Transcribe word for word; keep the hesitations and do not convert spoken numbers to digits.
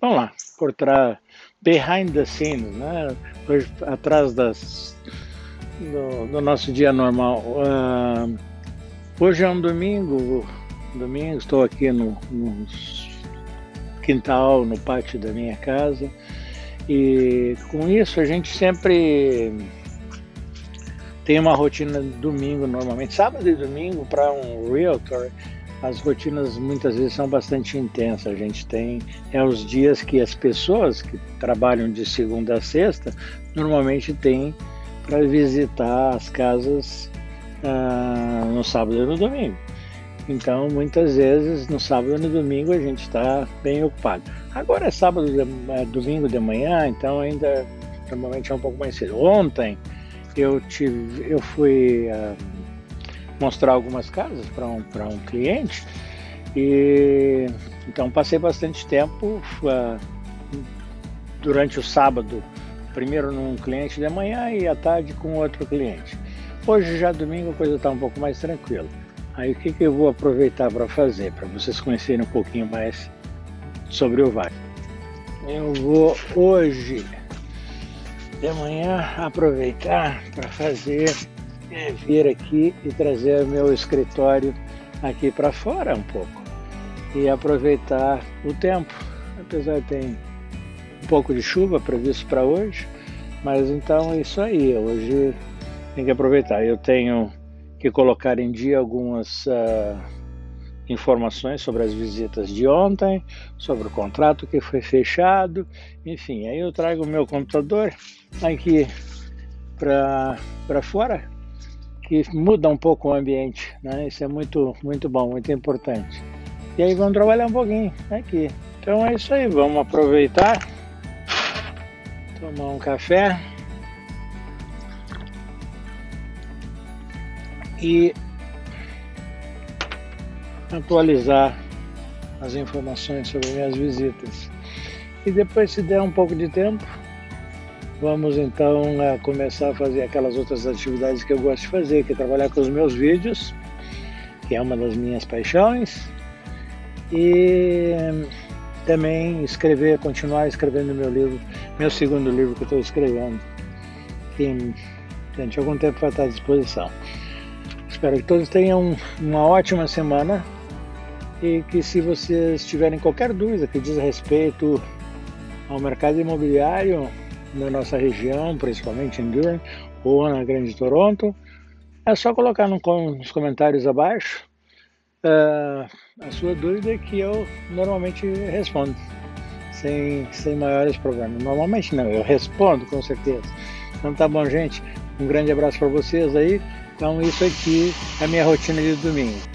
Vamos lá, por trás, behind the scenes, né? Hoje, atrás das, do, do nosso dia normal. Uh, hoje é um domingo, domingo estou aqui no, no quintal, no pátio da minha casa, e com isso a gente sempre tem uma rotina de domingo normalmente. Sábado e domingo para um realtor, as rotinas muitas vezes são bastante intensas. A gente tem é os dias que as pessoas que trabalham de segunda a sexta normalmente têm para visitar as casas ah, no sábado e no domingo. Então muitas vezes no sábado e no domingo a gente está bem ocupado. Agora é sábado, é domingo de manhã, então ainda normalmente é um pouco mais cedo. Ontem eu tive, eu fui uh, mostrar algumas casas para um, para um cliente, e então passei bastante tempo uh, durante o sábado, primeiro num cliente de manhã e à tarde com outro cliente. Hoje já domingo a coisa está um pouco mais tranquila. Aí o que, que eu vou aproveitar para fazer, para vocês conhecerem um pouquinho mais sobre o vale. Eu vou hoje de manhã aproveitar para fazer, é, vir aqui e trazer o meu escritório aqui para fora um pouco e aproveitar o tempo, apesar de ter um pouco de chuva previsto para hoje, mas então é isso aí, hoje tem que aproveitar. Eu tenho que colocar em dia algumas uh, informações sobre as visitas de ontem, sobre o contrato que foi fechado, enfim, aí eu trago o meu computador aqui para fora, que muda um pouco o ambiente, né? Isso é muito, muito bom, muito importante. E aí vamos trabalhar um pouquinho aqui. Então é isso aí, vamos aproveitar, tomar um café e atualizar as informações sobre minhas visitas. E depois, se der um pouco de tempo, vamos então a começar a fazer aquelas outras atividades que eu gosto de fazer, que é trabalhar com os meus vídeos, que é uma das minhas paixões, e também escrever, continuar escrevendo meu livro, meu segundo livro que eu estou escrevendo, que durante algum tempo vai estar à disposição. Espero que todos tenham uma ótima semana e que, se vocês tiverem qualquer dúvida que diz respeito ao mercado imobiliário na nossa região, principalmente em Durham ou na Grande Toronto, é só colocar no, nos comentários abaixo uh, a sua dúvida, que eu normalmente respondo sem, sem maiores problemas. Normalmente não, eu respondo com certeza. Então tá bom, gente, um grande abraço para vocês aí. Então isso aqui é a minha rotina de domingo.